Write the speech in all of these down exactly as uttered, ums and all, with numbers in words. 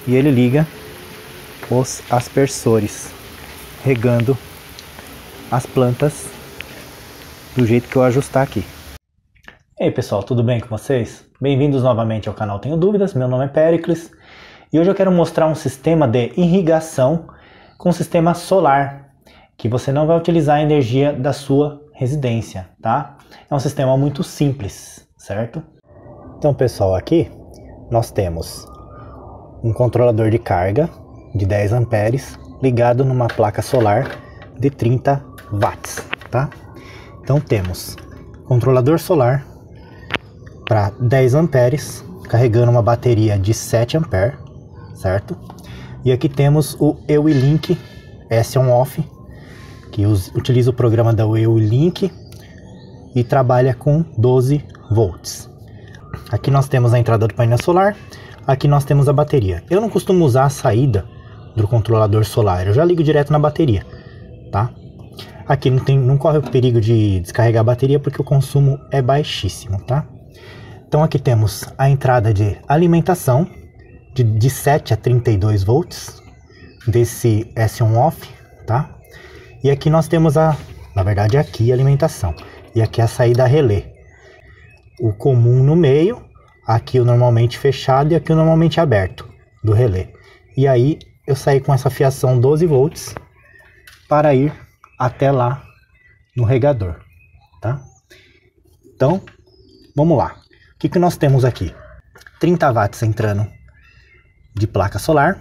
e ele liga os aspersores, regando as plantas do jeito que eu ajustar aqui. E aí pessoal, tudo bem com vocês? Bem-vindos novamente ao canal Tenho Dúvidas, meu nome é Péricles e hoje eu quero mostrar um sistema de irrigação com sistema solar, que você não vai utilizar a energia da sua residência, tá? É um sistema muito simples, certo? Então pessoal, aqui nós temos um controlador de carga de dez amperes ligado numa placa solar de trinta watts, tá? Então temos controlador solar para dez amperes carregando uma bateria de sete amperes, certo? E aqui temos o EWILink S on Off, que utiliza o programa da EWILink e trabalha com doze volts. Aqui nós temos a entrada do painel solar, aqui nós temos a bateria. Eu não costumo usar a saída do controlador solar, eu já ligo direto na bateria, tá? Aqui não, tem, não corre o perigo de descarregar a bateria porque o consumo é baixíssimo, tá? Então aqui temos a entrada de alimentação de, de sete a trinta e dois volts desse S on Off, tá? E aqui nós temos a, na verdade aqui a alimentação e aqui a saída relé. O comum no meio, aqui o normalmente fechado e aqui o normalmente aberto do relé. E aí eu saí com essa fiação doze volts para ir até lá no regador, tá? Então, vamos lá. O que que nós temos aqui? trinta watts entrando de placa solar.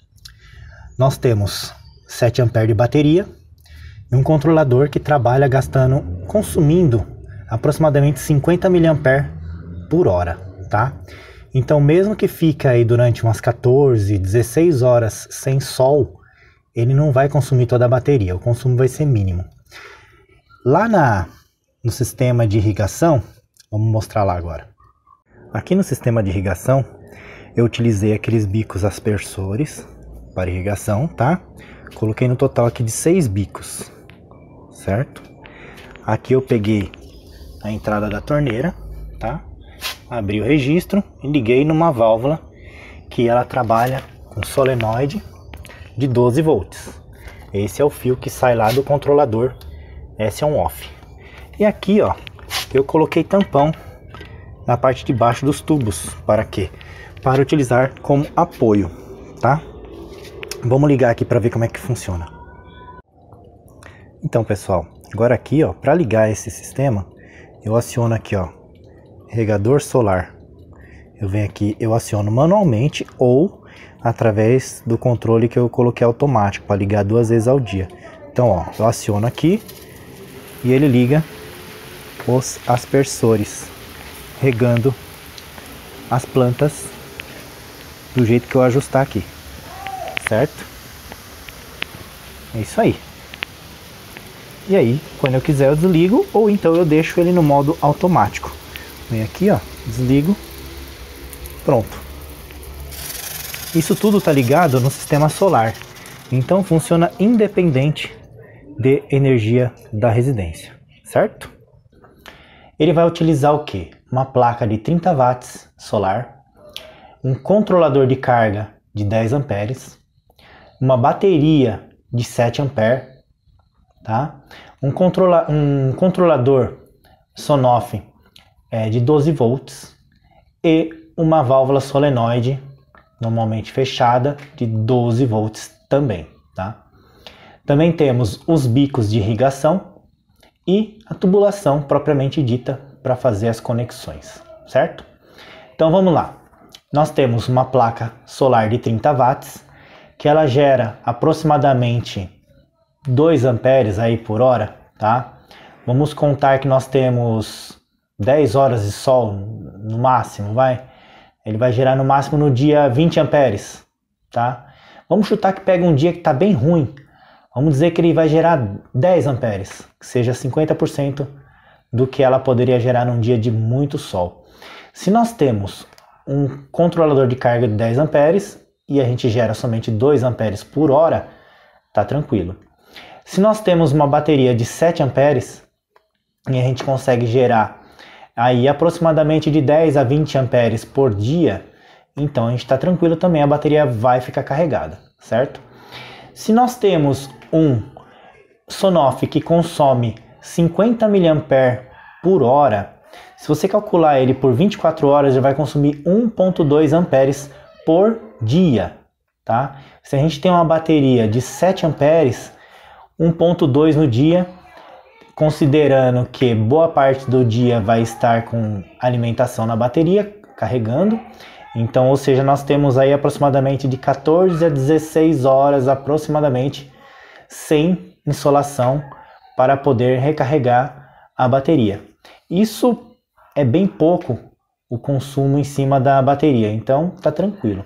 Nós temos sete amperes de bateria e um controlador que trabalha gastando, consumindo aproximadamente cinquenta miliamperes por hora, tá? Então mesmo que fique aí durante umas quatorze, dezesseis horas sem sol, ele não vai consumir toda a bateria, o consumo vai ser mínimo. Lá na, no sistema de irrigação, vamos mostrar lá agora. Aqui no sistema de irrigação, eu utilizei aqueles bicos aspersores para irrigação, tá? Coloquei no total aqui de seis bicos, certo? Aqui eu peguei a entrada da torneira, tá? Abri o registro e liguei numa válvula que ela trabalha com solenoide de doze volts. Esse é o fio que sai lá do controlador S on Off. E aqui, ó, eu coloquei tampão na parte de baixo dos tubos. Para quê? Para utilizar como apoio, tá? Vamos ligar aqui para ver como é que funciona. Então, pessoal, agora aqui, ó, para ligar esse sistema, eu aciono aqui, ó, regador solar. Eu venho aqui, eu aciono manualmente ou através do controle que eu coloquei automático para ligar duas vezes ao dia. Então, ó, eu aciono aqui e ele liga os aspersores, regando as plantas do jeito que eu ajustar aqui, certo? É isso aí. E aí, quando eu quiser eu desligo, ou então eu deixo ele no modo automático. Vem aqui, ó, desligo, pronto. Isso tudo tá ligado no sistema solar, então funciona independente de energia da residência, certo? Ele vai utilizar o que? Uma placa de trinta watts solar, um controlador de carga de dez amperes, uma bateria de sete amperes, tá? Um, controla um controlador Sonoff é, de doze volts e uma válvula solenoide normalmente fechada de doze volts também, tá? Também temos os bicos de irrigação e a tubulação propriamente dita para fazer as conexões, certo? Então vamos lá. Nós temos uma placa solar de trinta watts que ela gera aproximadamente dois amperes aí por hora, tá? Vamos contar que nós temos dez horas de sol no máximo, vai? Ele vai gerar no máximo no dia vinte amperes, tá? Vamos chutar que pega um dia que tá bem ruim. Vamos dizer que ele vai gerar dez amperes, que seja cinquenta por cento do que ela poderia gerar num dia de muito sol. Se nós temos um controlador de carga de dez amperes e a gente gera somente dois amperes por hora, tá tranquilo. Se nós temos uma bateria de sete amperes e a gente consegue gerar aí aproximadamente de dez a vinte amperes por dia, então a gente está tranquilo também, a bateria vai ficar carregada, certo? Se nós temos um Sonoff que consome cinquenta miliamperes por hora, se você calcular ele por vinte e quatro horas, ele vai consumir um vírgula dois amperes por dia, tá? Se a gente tem uma bateria de sete amperes, um vírgula dois no dia, considerando que boa parte do dia vai estar com alimentação na bateria, carregando, então, ou seja, nós temos aí aproximadamente de quatorze a dezesseis horas aproximadamente sem insolação para poder recarregar a bateria. Isso é bem pouco o consumo em cima da bateria, então tá tranquilo.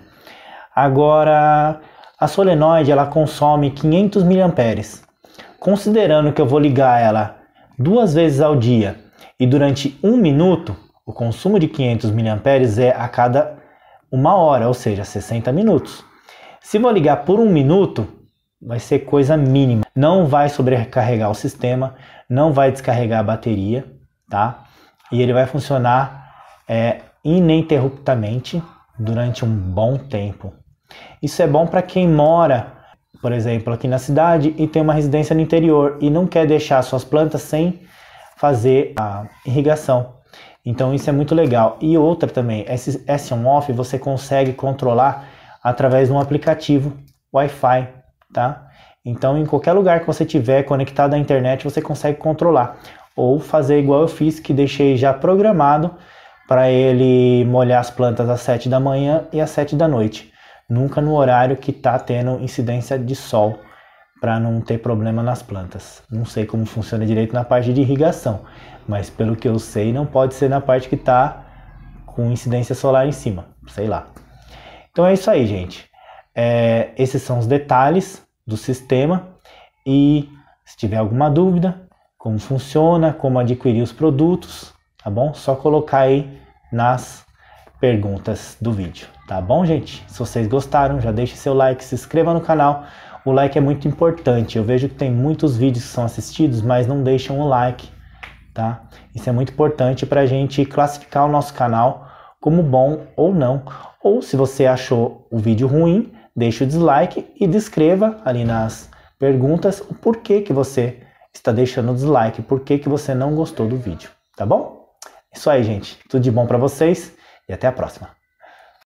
Agora, a solenoide ela consome quinhentos miliamperes. Considerando que eu vou ligar ela duas vezes ao dia e durante um minuto, o consumo de quinhentos miliamperes é a cada uma hora, ou seja, sessenta minutos. Se vou ligar por um minuto, vai ser coisa mínima. Não vai sobrecarregar o sistema, não vai descarregar a bateria, tá? E ele vai funcionar é, ininterruptamente durante um bom tempo. Isso é bom para quem mora, por exemplo, aqui na cidade e tem uma residência no interior e não quer deixar suas plantas sem fazer a irrigação. Então isso é muito legal. E outra também, esse S on-off você consegue controlar através de um aplicativo Wi-Fi, tá? Então em qualquer lugar que você tiver conectado à internet você consegue controlar. Ou fazer igual eu fiz, que deixei já programado para ele molhar as plantas às sete da manhã e às sete da noite. Nunca no horário que está tendo incidência de sol, para não ter problema nas plantas. Não sei como funciona direito na parte de irrigação, mas pelo que eu sei não pode ser na parte que está com incidência solar em cima, sei lá. Então é isso aí, gente. É, esses são os detalhes do sistema e se tiver alguma dúvida, como funciona, como adquirir os produtos, tá bom? Só colocar aí nas perguntas do vídeo, tá bom, gente? Se vocês gostaram, já deixe seu like, se inscreva no canal. O like é muito importante. Eu vejo que tem muitos vídeos que são assistidos, mas não deixam o like, tá? Isso é muito importante para a gente classificar o nosso canal como bom ou não. Ou se você achou o vídeo ruim, deixe o dislike e descreva ali nas perguntas o porquê que você está deixando o dislike, porquê que você não gostou do vídeo, tá bom? Isso aí, gente. Tudo de bom para vocês e até a próxima.